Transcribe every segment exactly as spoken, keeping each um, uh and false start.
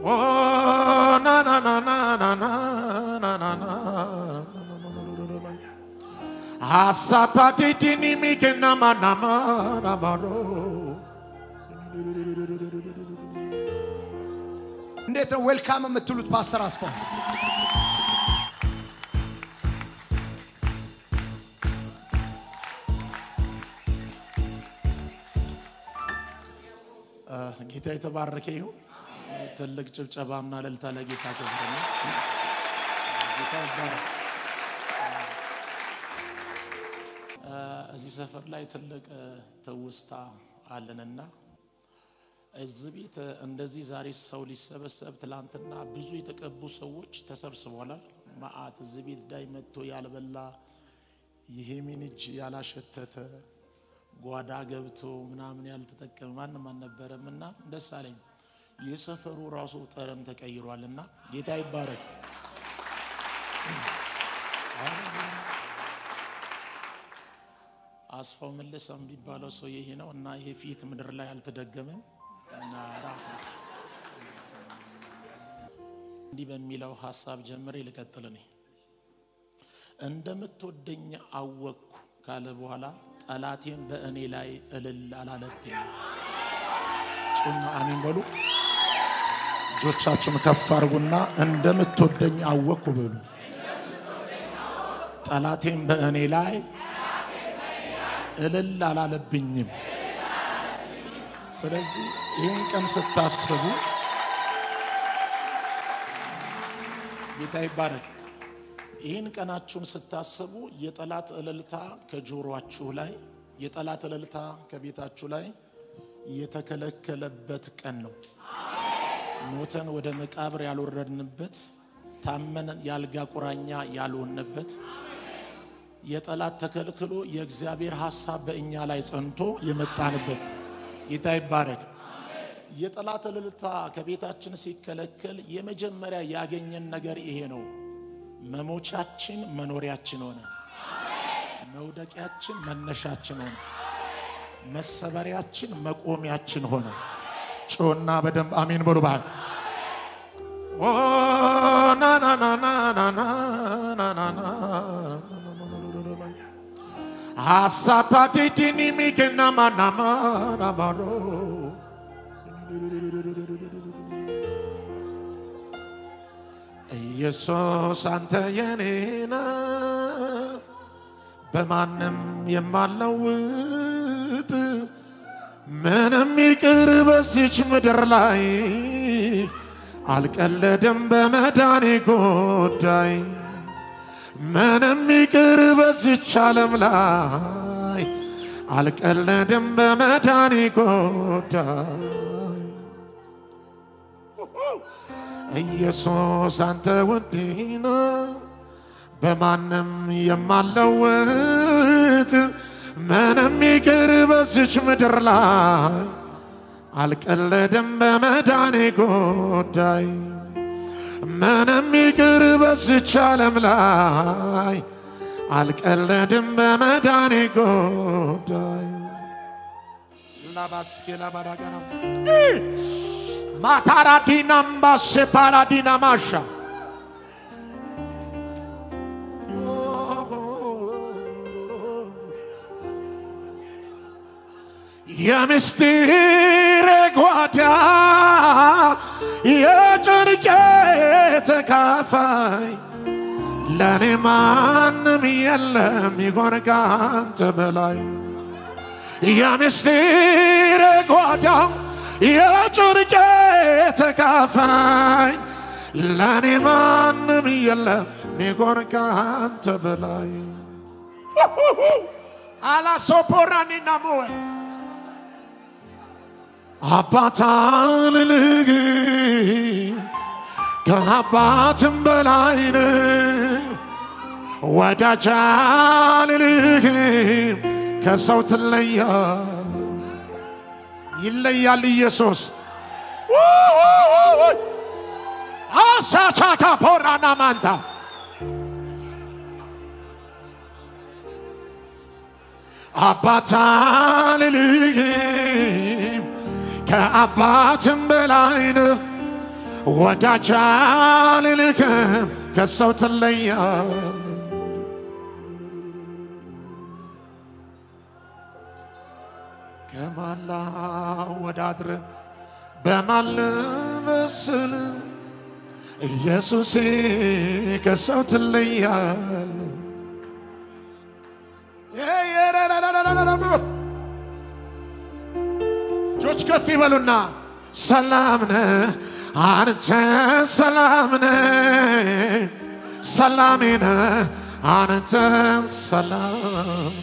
Oh na na na na na na na na na. Asata titini mi kenama nama namaro. እንዴት ነው ዌልካም የምትሉት ፓስተር አስፋው? ጌታ የተባረከ ይሁን። ትልቅ ጭብጨባና እልልታ ለጌታ ይሁን። ጌታ ይባረክ። እዚህ ሰፈር ላይ ትልቅ ተውስታ አለንና እዚህ ቤት እንደዚህ ዛሬ ሰው ሊሰበሰብ ትላንትና ብዙ የተቀቡ ሰዎች ተሰብስበዋል። ማአት እዚህ ቤት ዳይ መጥቶ ያልበላ ይሄምን እጅ ያላሸተተ ጓዳ ገብቶ ምናምን ያልተጠቀመ ማንም አልነበረምና ደስ አለኝ። የሰፈሩ ራሱ ጠረን ተቀይሯልና ጌታ ይባረክ። አስፋው መለሰም ቢባለው ሰው ይሄ ነው እና ይሄ ፊት ምድር ላይ አልተደገመም እና ራሱ እንዲህ በሚለው ሐሳብ ጀምሬ ልቀጥል ነኝ። እንደምትወደኝ አወቅኩ ካለ በኋላ ጠላቴን በእኔ ላይ እልል አላለብኝ። ጩና አሜን በሉ። እጆቻችሁን ከፍ አድርጉና እንደምትወደኝ አወቅኩ በሉ። ጠላቴን በእኔ ላይ እልል አላለብኝም። ስለዚህ ይህን ቀን ስታስቡ ጌታ ይባረክ። ይህን ቀናችሁን ስታስቡ የጠላት እልልታ ከጆሮአችሁ ላይ የጠላት እልልታ ከቤታችሁ ላይ የተከለከለበት ቀን ነው። ሞተን ወደ መቃብር ያልወረድንበት ታመን ያልጋ ቁራኛ ያልሆንበት የጠላት ተከልክሎ የእግዚአብሔር ሐሳብ በእኛ ላይ ጸንቶ የመጣንበት ጌታ ይባረክ። የጠላት እልልታ ከቤታችን ሲከለከል የመጀመሪያ ያገኘን ነገር ይሄ ነው። መሞቻችን መኖሪያችን ሆነ። መውደቂያችን መነሻችን ሆነ። መሰበሪያችን መቆሚያችን ሆነ። ጮና በደንብ አሜን በሉ ባል። ኦ ና ና ና ና ና ና ና ና አሳታ ቲቲኒ ሚከና ማናማ ናማሮ ኢየሱስ አንተ የኔ ነህ በማንም የማልለውጥ ምንም ይቅር በዚች ምድር ላይ አልቀለደም በመዳኔ ጉዳይ ምንም ይቅር በዚች ዓለም ላይ አልቀለደም በመዳኔ ጉዳይ ኢየሱስ አንተ ውዴ ነህ በማንም የማልለውጥ ምንም ይቅር በዚች ምድር ላይ አልቀለደም በመዳኔ ጉዳይ ምንም ይቅር በዚች ዓለም ላይ አልቀለደም በመዳኔ ጉዳይ ላባስኬ ላባዳጋና ማታራዲናም ባሴፓራዲና ማሻ የምስጢር ጓዳ የጭንቄ ተካፋይ ለኔ ማንም የለም ይሆን ካንተ በላይ የምስጢር ጓዳ የጭንቄ ተካፋይ ለኔ ማንም የለም ይሆን ካንተ በላይ አላሶፖራኒና ሞe አባታልልህ ከአባትም በላይ ነህ ወዳጃልልህ ከሰው ትለያል ይለያል ኢየሱስ አሳቻካ ፖራና ማንታ አባታልልህ ከአባትም በላይ ነህ ወዳጅ አልልክም ከሰው ትለያለህ ከማላ ወዳድር በማል መስል ኢየሱስ ከሰው ትለያለህ ጆች ከፍ ይበሉና ሰላም ነህ አንተ ሰላም ነህ ሰላም ነህ አንተ ሰላም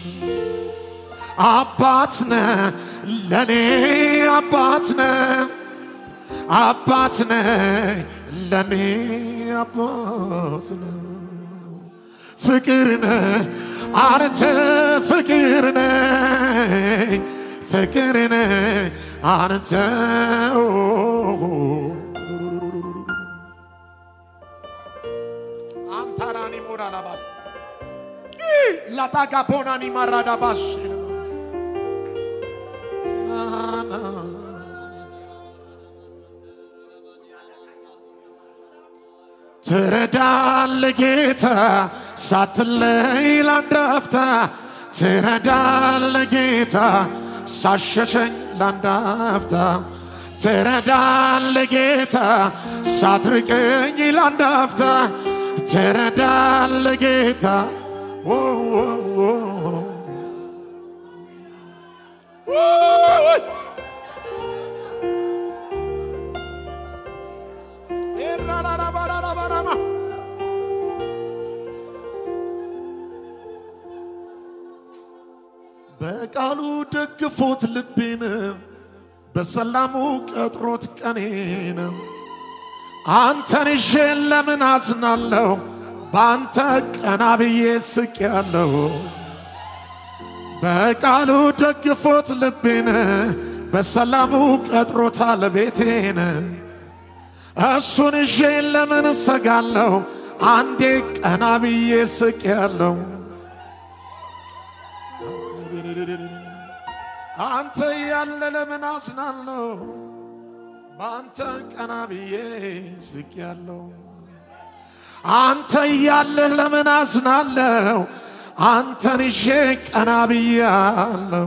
አባት ነህ ለኔ አባት ነህ አባት ነህ ለኔ አባት ነህ ፍቅር ነህ አንተ ፍቅር ነህ ፍቅር ነህ አንተ አንታራኒ ሞራላባስ ላታጋቦናኒ ማራዳባስ ትረዳለህ ጌታ ሳትለይ ላንድ አፍታ ትረዳለህ ጌታ ሳሸሸኝ ላንድ አፍታ ትረዳለህ ጌታ ሳትርቀኝ ላንድ አፍታ ትረዳለህ ጌታ በቃሉ ደግፎት ልቤን በሰላሙ ቀጥሮት ቀኔን አንተን ይዤ ለምን አዝናለሁ ባንተ ቀና ብዬ ስቄያለሁ በቃሉ ደግፎት ልቤን በሰላሙ ቀጥሮታል ቤቴን እሱን ይዤ ለምን ሰጋለሁ አንዴ ቀና ብዬ ስቄያለሁ አንተ ያለ ለምን አዝናለሁ ባንተ ቀና ብዬ ስቄያለሁ አንተ ያለ ለምን አዝናለሁ አንተን ይዤ ቀና ብያለሁ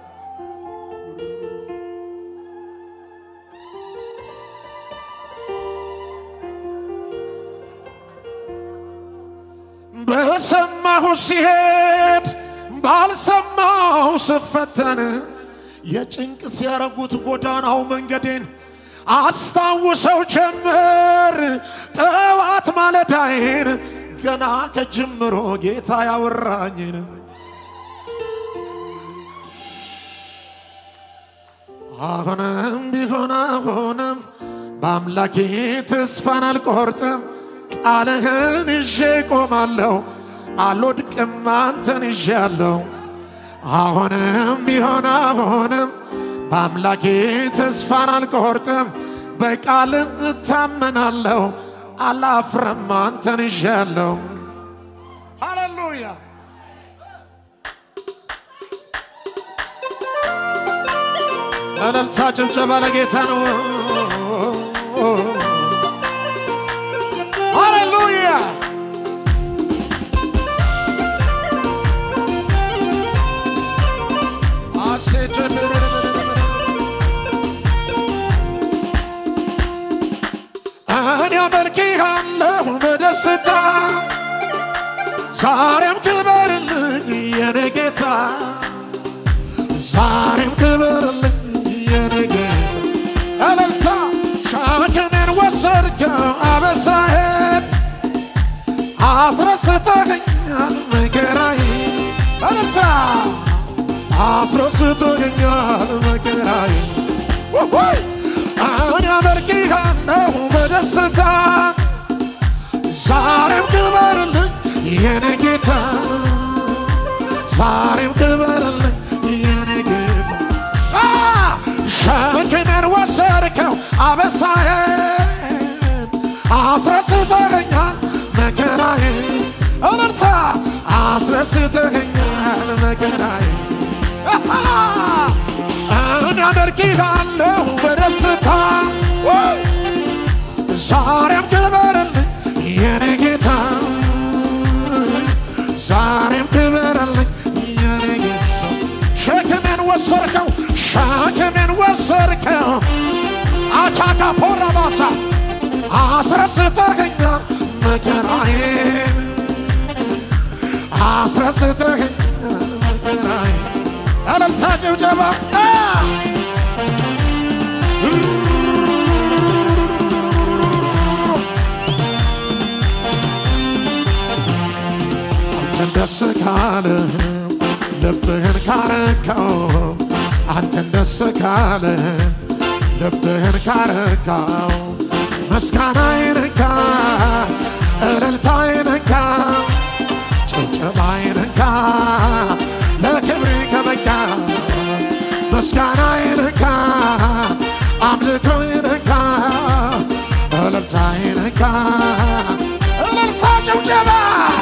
በሰማሁ ሲሄድ ባልሰማው ስፈተን የጭንቅ ሲያረጉት ጎዳናው መንገዴን አስታውሰው ጀመር ጠዋት ማለዳዬን ገና ከጅምሮ ጌታ ያወራኝን አሁንም ቢሆን አሁንም በአምላኬ ተስፋን አልቆርጥም ቃልህን ይዤ ቆማለሁ አልወድቅም አንተን ይዤአለሁ አሁንም ቢሆን አሁንም በአምላኬ ተስፋን አልቆርጥም በቃልህ እታመናለሁ አላፍርም አንተን ይዤአለሁ ሃሌሉያ እልልታ ጭብጨባ ለጌታ ነው ሃሌሉያ እኔ አመልክሃለሁ በደስታ ዛሬም ክበርልኝ የኔ ጌታ ዛሬም ክበርልኝ የኔ ጌታ እልልታ ሸክሜን ወሰድከው አበሳዬን አስረስተኸኛል መከራዬን እልልታ አስረስተኸኛል መከራዬን እኔ አመልክሃለሁ በደስታ ዛሬም ክበርልኝ የኔ ጌታ ዛሬም ክበርልኝ የኔ ጌታ ሸክሜን ወሰድከው አበሳዬን አስረስተኸኛል መከራዬን እልልታ አስረስተኸኛል መከራዬን እኔ አመልክሃለሁ በደስታ ዛሬም ክበርልኝ የኔ ጌታ ዛሬም ክበርልኝ የኔ ጌታ ሸክሜን ወሰድከው ሸክሜን ወሰድከው አቻካ ፖራባሳ አስረስተኸኛል መከራዬን አስረስተኸኛል መከራዬን እልልታ ጭብጨባ አንተን ደስ ካለህ ልብህን ካረካው አንተን ደስ ካለህ ልብህን ካረካው ምስጋናዬን እንካ እልልታዬን እንካ ጭብጨባዬን እንካ ለክብሬ ከበቃ ምስጋናዬን እንካ አምልኮዬን እንካ እልልታዬን እንካ እልልታ ጭብጨባ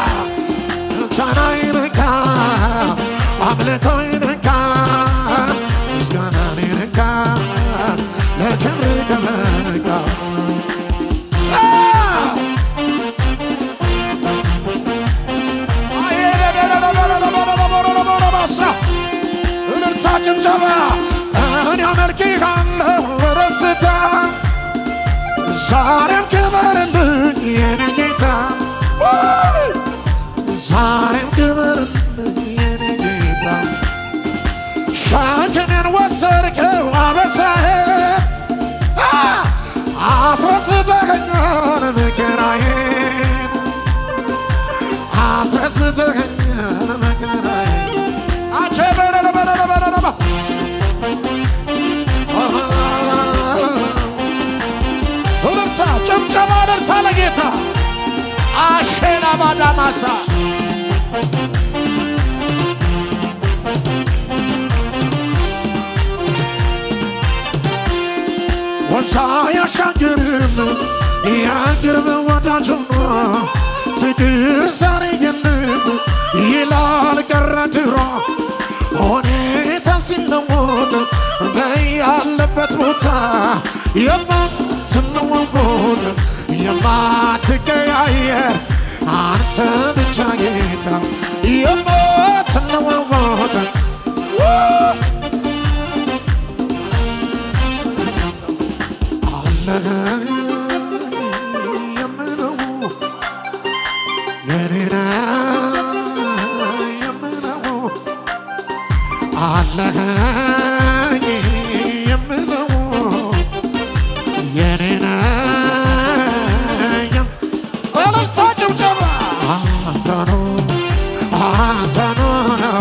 ምስጋናዬን እንካ አምልኮዬን እንካ ምስጋናዬን እንካ ለክብሬ ከበቃ እልልታ ጭብጨባ እኔ አመልክሃለሁ በደስታ ዛሬም ክበርልኝ የኔ ጌታ ዛሬም ክበርልኝ የኔ ጌታ ሸክሜን ወሰድከው አበሳዬን አስረስተኸኛል መከራዬን አስረስተኸኛል መከራዬን አቼ በረረ በረረ በረረ እልልታ ጭብጨባ ደርሳ ለጌታ አሼና ባዳማሳ ወንዝ አያሻግርም ያቅርብ ወዳጅ ሆኖ ፍቅር ዛሬ የለም ይላል ቀረ ድሮ ሁኔታ ሲለወጥ በያለበት ቦታ የማትለወጥ የማትቀያየር አንተ ብቻ ጌታ የማትለወጥ አለህ የምለው የኔ ነህ የምለው አለህ የምለው የኔ ነህ እልልታ ጭብጨባ አንተ ነው አንተ ነው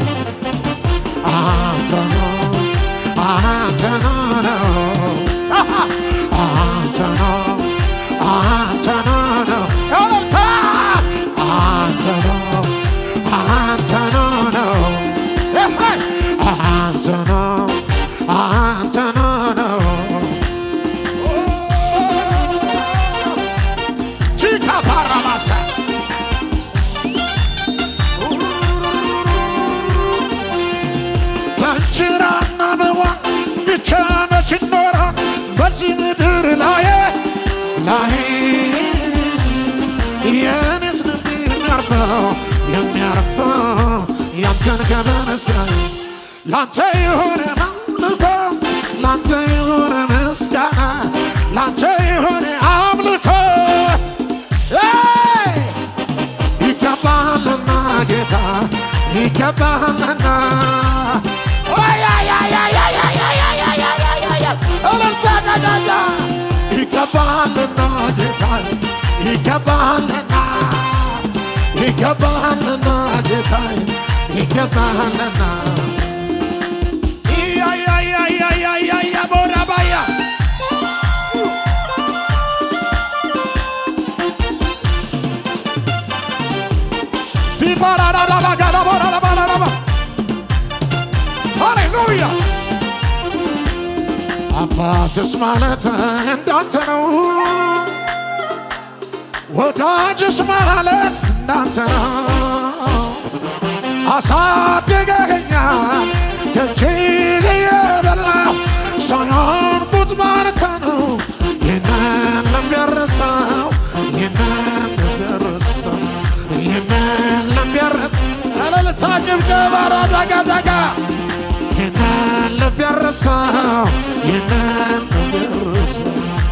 አንተ ነው አንተ ነው አንተ ነው አንተ ነው እልልታ አንተ ነው አንተ ነው አንተ ነው አንተ ነው ቺካ ፓራማሳ በእንጀራና በውሃ ብቻ መች ይኖራል በዚህ ምድር ላይ ላይ የኔስ ልብ የሚያርፈው የሚያርፈው ያንተን ከመነሳይ ላንተ የሆነ አምልኮ ላንተ የሆነ ምስጋና ላንተ የሆነ አምልኮ ይገባልና ጌታ ይገባልና እልልታ ይገባልና ጌታ ይገባልና ይገባልና ጌታ ይገባልና ያ ያ ያ ያ ያ ያ ያ ቦራባያ ቢባራራባ ጋራባራባራባ ሃሌሉያ አባትስ ማለት እንዳንተ ነው ወዳጅስ ማለት እንዳንተ ነው አሳድገኸኛል ከእጅህ የበላሁ ሳይሆን ቁጥ ማለት ነው ይህንን ለሚያረ ይህንን ልብ ያረሳው ይህንን ልብ ያረሳው እልልታ ጭብጨባ ዳጋ ዳጋ ይህንን ልብ ያረሳው ይህንን ልብ ያረሳው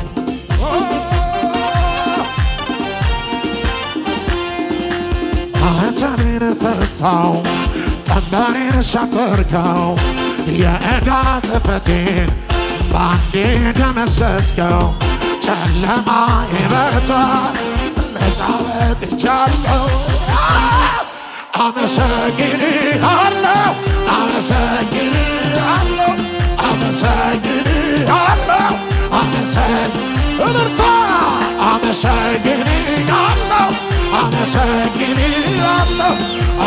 ማኅተሜን ፈታው ቀንበሬን ሰበርከው የዕዳ ጽሕፈቴን ባንዴ ደመሰስከው ጨለማ ይበርታ ነፃ ወጥቻለሁ አመሰግንሃለሁ አመሰግንሃለሁ አመሰግንሃለሁ አመሰግ እልልታ አመሰግንሃለሁ አመሰግንሃለሁ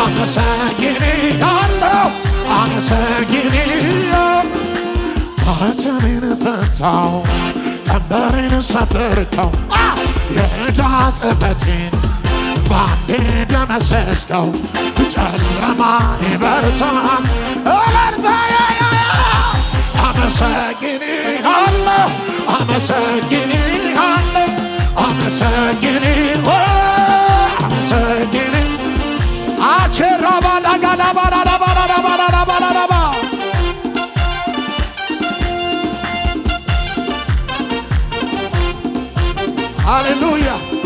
አመሰግንሃለሁ አመሰግንሃለሁ ማኅተሜን ፈታው ቀንበሬን ሰበርከው የዕዳ ጽሕፈቴን ባንዴ ደመሰስከው ጨለማ ይበርታ እልልታ አመሰግንሃለሁ አመሰግንሃለሁ አመሰግንሃለሁ አመሰግንሃለሁ አቸራባ ዳጋዳባ ዳዳባ ዳዳባ ዳዳባ ዳዳባ ሃሌሉያ